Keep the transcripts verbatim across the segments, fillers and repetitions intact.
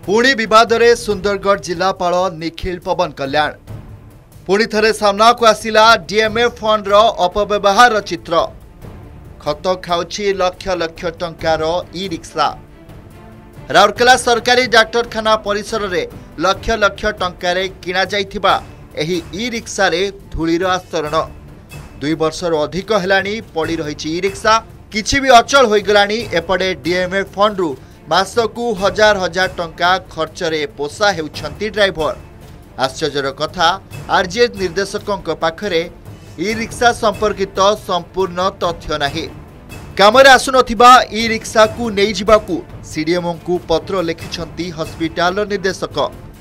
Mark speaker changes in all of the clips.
Speaker 1: पुणी विवाद रे सुंदरगढ़ जिलापाल निखिल पवन कल्याण पुणी थरे सामना को आसिला डीएमएफ फंड रो अपव्यवहार चित्र। खत खाउछि लक्ष लक्ष टंकार ई रिक्शा। राउरकेला सरकारी डाक्तरखाना परिसर रे लक्ष लक्ष टंकार किना जाइथिबा एही ई रिक्शा रे धूलीर आस्तरण। दुई वर्षर अधिक हेलानी पड़ी रही ई रिक्शा किछि भी अचल होई गलानी। एपटे डीएमएफ फंड रु मासकू हजार हजार टंका खर्च रे पोषा हेउछंती ड्राइवर। आश्चर्यर कथा आरजीएच निर्देशकों पाखरे ई रिक्शा संपर्कित संपूर्ण तथ्य नाही। कामरे आसुनथिबा ई रिक्शा को नै जिबाकू सीडीएमओ को पत्र लिखिछंती हॉस्पिटल निर्देशक।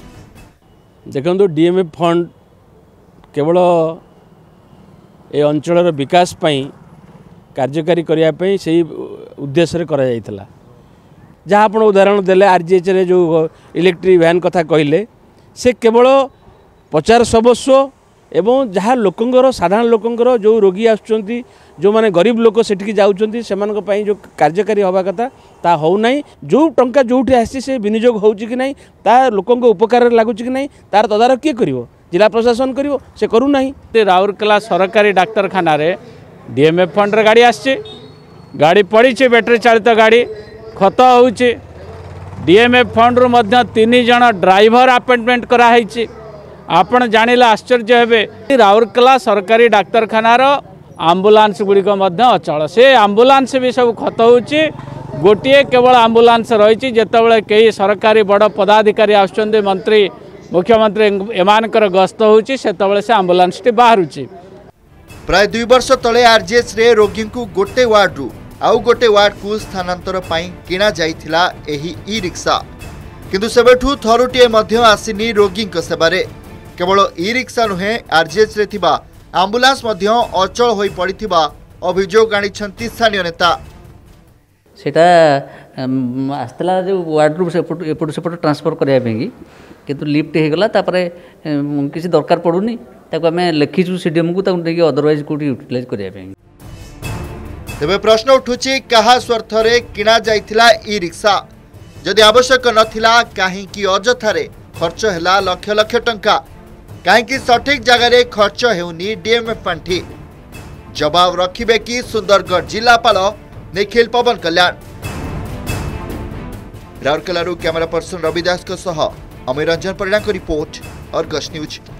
Speaker 2: देखंतु डीएमएफ फंड केवल ए अंचल विकास पई कार्यकारी करिया पई सही उद्देश्य रे करा जायतला। जहाँ आप उदाहरण देले आरजीएच रे जो इलेक्ट्रिक वैन कथा कहले से केवल प्रचार सर्वस्व एवं जहाँ लोकंगर साधारण लोकंगर जो रोगी आसुचंती जो माने गरीब लोक सेठिकी जाउचंती सेमानक पई जो कार्यकारी हवा कथा ता हो नाही। जो टंका जोठी आसी से विनियोग होउची कि नाही ता लोकंक उपकार लागुची कि नाही तार तदारख किए करिवो? जिला प्रशासन करिवो? से करू नाही। राउरकेला सरकारी डाक्तरखाना रे डीएमएफ फंड रे गाड़ी आछे, गाड़ी पड़ी छे बैटरी चालित गाड़ी खत होउचे। डीएमएफ फंड रु मध्य तीन जन ड्राइवर अपॉइंटमेंट कराई। आपण जानिले आश्चर्य हेबे राउरकेला सरकारी डाक्तरखानार आम्बुलांस गुड़िक अचल। से आम्बुलांस भी सब खत होउचे। गोटे केवल आम्बुलांस रही जितेबाला कई सरकारी बड़ पदाधिकारी आसुचंदे मंत्री मुख्यमंत्री एमानकर गस्त होउची सेतेबाला से आम्बुलांस टी बाहरुची।
Speaker 1: प्राय दुई वर्ष तले आरजीएच रे रोगी को गोटे वार्ड रु आउ गोटे वार्ड को स्थानांतर पाई किना जाइथिला एही ई रिक्शा। किंतु सेबेठू थरुटिए मध्य आसिनी रोगी सेबारे। केवल ई रिक्शा नुहे आरजीएच रे थिबा आम्बुलांस मध्य अचल होई पड़िथिबा अभियोग आनिछंती स्थानीय नेता।
Speaker 3: सेटा आस्तला जो वार्ड रु सेपट एपट सेपट ट्रांसफर करिया पेंगी किंतु लिफ्ट हे गला तापरे किसी दरकार पडुनी ताको हमें लिखिछु सीडीएम को ताको देकी अदरवाइज कोठी यूटिलाइज करिया पेंगी।
Speaker 1: तेबे प्रश्न उठुची कहा स्वार्थ रे किना जाइथिला ई रिक्शा? जदि आवश्यक नथिला काहे कि अजथारे खर्च हैला लक्ष लक्ष टंका? काहे कि सठिक जगह रे खर्च हेउनी डीएमएफ पांठी? जवाब रखिबे कि सुंदरगढ़ जिलापाल निखिल पवन कल्याण। राउरकेला कैमरा पर्सन रवि दास अमीर रंजन परिणा को रिपोर्ट अर्गस न्यूज।